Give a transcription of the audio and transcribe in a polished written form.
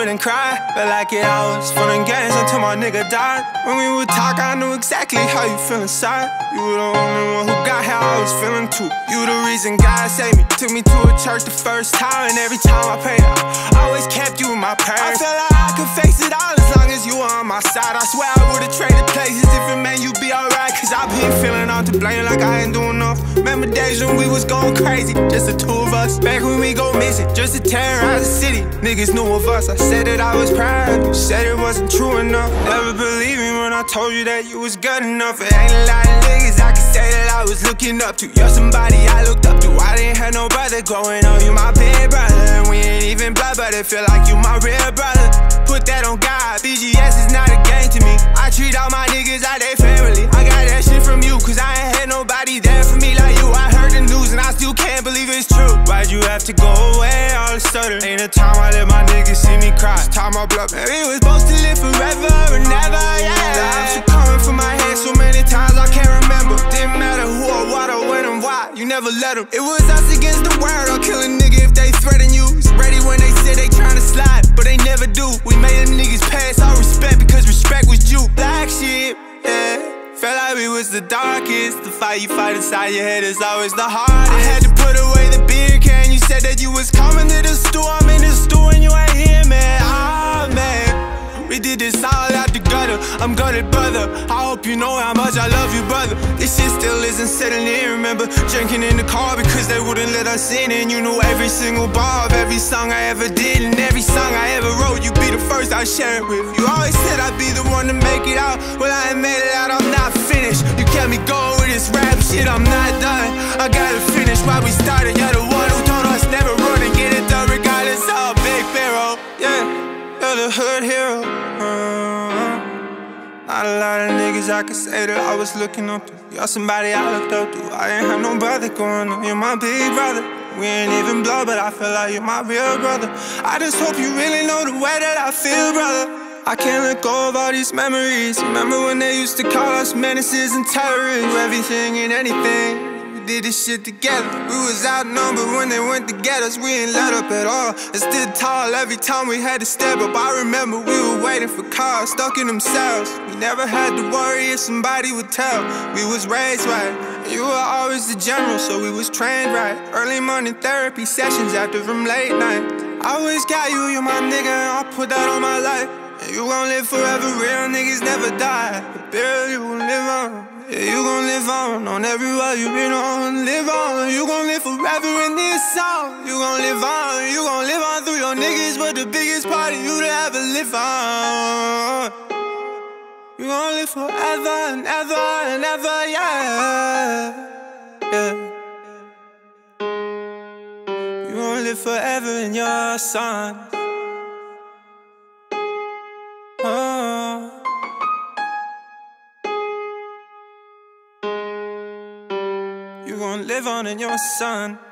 and cry. Felt like it always fun and games until my nigga died. When we would talk, I knew exactly how you feel inside. You were the only one who got how I was feeling too. You the reason God saved me. Took me to a church the first time, and every time I prayed, I always kept you in my prayers. I felt like I could face it all as long as you were on my side. I swear I would've traded places if it meant you'd be alright. Cause I've been feeling I'm to blame like I ain't doing enough. Remember days when we was going crazy, just the two of us. Back when we go missing, just to terrorize the city. Niggas knew of us, I said that I was proud. You said it wasn't true enough. Never believed me when I told you that you was good enough. It ain't a lot of niggas I can say that I was looking up to. You're somebody I looked up to. I didn't have no brother growing up. You my big brother, and we ain't even blood, but it feel like you my real brother. Put that on God, BGS is not a game to me. I treat all my niggas like they family. I got that shit from you, cause I ain't had nobody there for me like you. I heard the news and I still can't believe it's true. Why'd you have to go away all of a sudden? Ain't a time I let my niggas see me cry. It's time I bluff. Man, we was supposed to live forever and never, yeah. Lives were coming from my head so many times I can't remember. Didn't matter who or what or when and why, you never let them. It was us against the world. I'll kill a nigga if they threaten you. It's ready when they say they tryna slide, but they never do. We made them niggas pass our respect because respect was due. Black shit, yeah. Felt like we was the darkest. The fight you fight inside your head is always the hardest. I had to put away the beer can. You said that you was coming to the store. I'm in the store and you ain't here, man. Ah, man. We did this all out the gutter. I'm gutted, brother. I hope you know how much I love you, brother. This shit still isn't settling in. Remember drinking in the car because they wouldn't let us in. And you knew every single bar of every song I ever did. And every song I ever wrote, you'd be the first I share it with. You always said I'd be the one to make it out. Well, I ain't made it out, I'm not finished. You kept me going with this rap shit, I'm not done. I gotta finish why we started. You're the one who told us never run and get it done regardless of Big Pharaoh. Yeah. You're the hood hero. Not a lot of niggas I can say that I was looking up to. You're somebody I looked up to. I ain't have no brother growing up. You're my big brother. We ain't even blood, but I feel like you're my real brother. I just hope you really know the way that I feel, brother. I can't let go of all these memories. Remember when they used to call us menaces and terrorists? Everything and anything. Did this shit together. We was outnumbered when they went to get us. We ain't let up at all and stood tall every time we had to step up. I remember we were waiting for cars stuck in themselves. We never had to worry if somebody would tell. We was raised right. You were always the general, so we was trained right. Early morning therapy sessions after from late night. I always got you, you're my nigga, and I put that on my life. And you gon' live forever, real niggas never die. But barely you gon' live on. Yeah, you gon' live on every word you been on. Live on, you gon' live forever in this song. You gon' live on through your niggas. But the biggest part of you to ever live on. You gon' live forever and ever and ever, yeah. Yeah. You gon' live forever in your song. Oh. You gon' live on in your son.